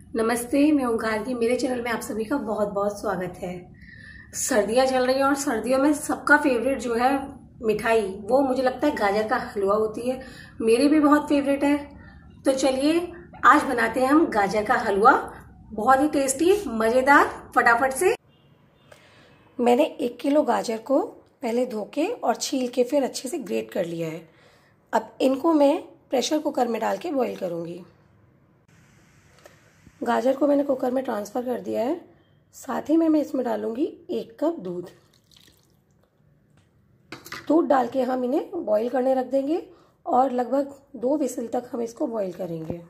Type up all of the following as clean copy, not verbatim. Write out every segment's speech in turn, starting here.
नमस्ते, मैं ओंकार की मेरे चैनल में आप सभी का बहुत बहुत स्वागत है। सर्दियां चल रही हैं और सर्दियों में सबका फेवरेट जो है मिठाई, वो मुझे लगता है गाजर का हलवा होती है। मेरी भी बहुत फेवरेट है। तो चलिए आज बनाते हैं हम गाजर का हलवा, बहुत ही टेस्टी, मज़ेदार, फटाफट से। मैंने 1 किलो गाजर को पहले धो के और छील के फिर अच्छे से ग्रेट कर लिया है। अब इनको मैं प्रेशर कुकर में डाल के बॉईल करूँगी। गाजर को मैंने कुकर में ट्रांसफ़र कर दिया है। साथ ही में मैं इसमें डालूंगी 1 कप दूध। दूध डाल के हम इन्हें बॉईल करने रख देंगे और लगभग 2 विसिल तक हम इसको बॉईल करेंगे।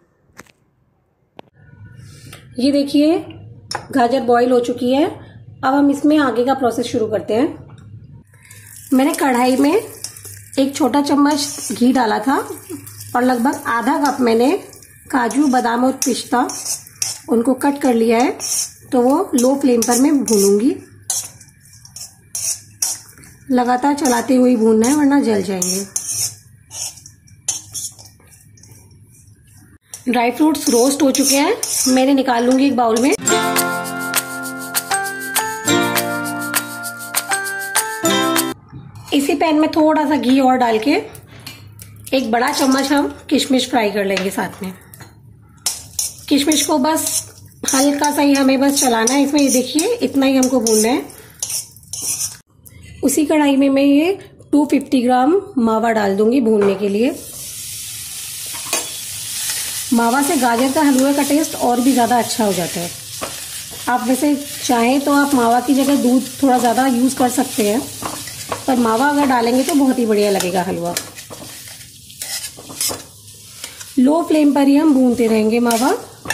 ये देखिए गाजर बॉईल हो चुकी है। अब हम इसमें आगे का प्रोसेस शुरू करते हैं। मैंने कढ़ाई में 1 छोटा चम्मच घी डाला था और लगभग आधा कप मैंने काजू, बादाम और पिस्ता उनको कट कर लिया है। तो वो लो फ्लेम पर मैं भूनूंगी। लगातार चलाते हुए भूनना है वरना जल जाएंगे। ड्राई फ्रूट्स रोस्ट हो चुके हैं, मैंने निकाल लूंगी एक बाउल में। इसी पैन में थोड़ा सा घी और डाल के 1 बड़ा चम्मच हम किशमिश फ्राई कर लेंगे। साथ में किशमिश को बस हल्का सा ही हमें बस चलाना है इसमें। ये देखिए इतना ही हमको भूनना है। उसी कढ़ाई में मैं ये 250 ग्राम मावा डाल दूंगी भूनने के लिए। मावा से गाजर का हलवे का टेस्ट और भी ज़्यादा अच्छा हो जाता है। आप वैसे चाहें तो आप मावा की जगह दूध थोड़ा ज़्यादा यूज़ कर सकते हैं, पर मावा अगर डालेंगे तो बहुत ही बढ़िया लगेगा हलवा। लो फ्लेम पर ही हम भूनते रहेंगे मावा।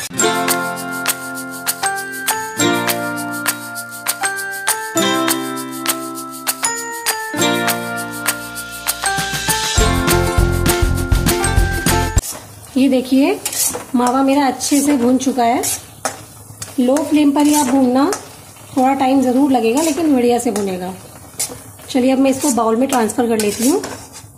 ये देखिए मावा मेरा अच्छे से भून चुका है। लो फ्लेम पर ही आप भूनना, थोड़ा टाइम ज़रूर लगेगा लेकिन बढ़िया से भुनेगा। चलिए अब मैं इसको बाउल में ट्रांसफ़र कर लेती हूँ।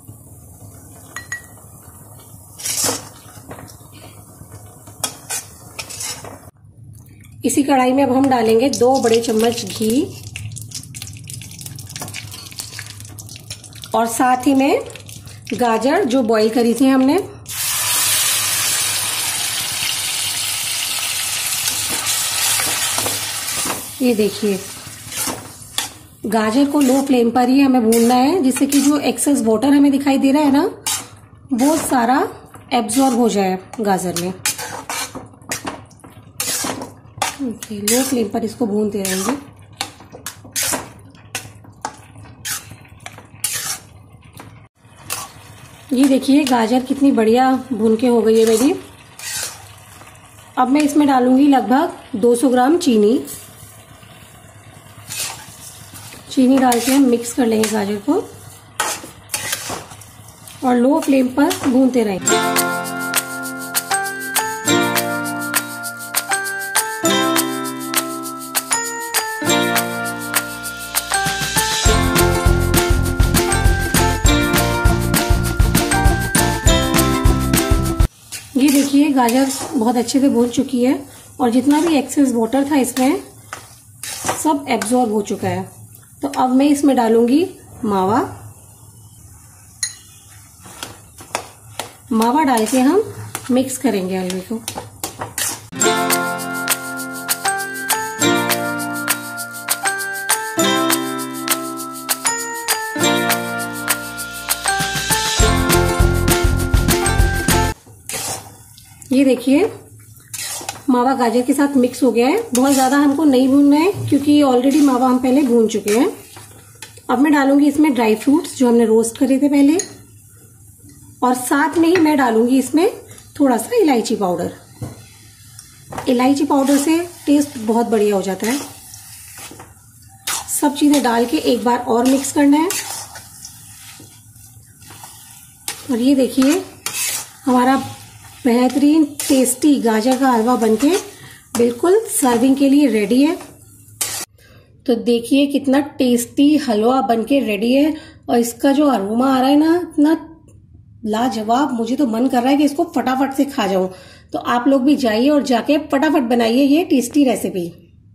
इसी कढ़ाई में अब हम डालेंगे 2 बड़े चम्मच घी और साथ ही में गाजर जो बॉईल करी थी हमने। ये देखिए गाजर को लो फ्लेम पर ही हमें भूनना है, जिससे कि जो एक्सेस वाटर हमें दिखाई दे रहा है ना, वो सारा एब्जॉर्ब हो जाए गाजर में। लो फ्लेम पर इसको भूनते रहेंगे। ये देखिए गाजर कितनी बढ़िया भून के हो गई है मेरी। अब मैं इसमें डालूंगी लगभग 200 ग्राम चीनी। चीनी डाल के हम मिक्स कर लेंगे गाजर को और लो फ्लेम पर भूनते रहेंगे। ये देखिए गाजर बहुत अच्छे से भून चुकी है और जितना भी एक्सेस वाटर था इसमें सब एब्जॉर्ब हो चुका है। तो अब मैं इसमें डालूंगी मावा। मावा डाल के हम मिक्स करेंगे हलवे को। ये देखिए मावा गाजर के साथ मिक्स हो गया है। बहुत ज़्यादा हमको नहीं भूनना है क्योंकि ऑलरेडी मावा हम पहले भून चुके हैं। अब मैं डालूंगी इसमें ड्राई फ्रूट्स जो हमने रोस्ट करे थे पहले, और साथ में ही मैं डालूंगी इसमें थोड़ा सा इलायची पाउडर। इलायची पाउडर से टेस्ट बहुत बढ़िया हो जाता है। सब चीज़ें डाल के एक बार और मिक्स करना है। और ये देखिए हमारा बेहतरीन टेस्टी गाजर का हलवा बनके बिल्कुल सर्विंग के लिए रेडी है। तो देखिए कितना टेस्टी हलवा बनके रेडी है और इसका जो अरोमा आ रहा है ना, इतना लाजवाब। मुझे तो मन कर रहा है कि इसको फटाफट से खा जाऊं। तो आप लोग भी जाइए और जाके फटाफट बनाइए ये टेस्टी रेसिपी।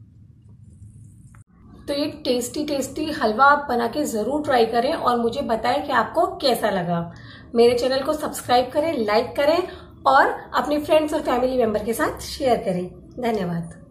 तो ये टेस्टी टेस्टी हलवा आप बना के जरूर ट्राई करें और मुझे बताएं कि आपको कैसा लगा। मेरे चैनल को सब्सक्राइब करें, लाइक करें और अपने फ्रेंड्स और फैमिली मेंबर के साथ शेयर करें। धन्यवाद।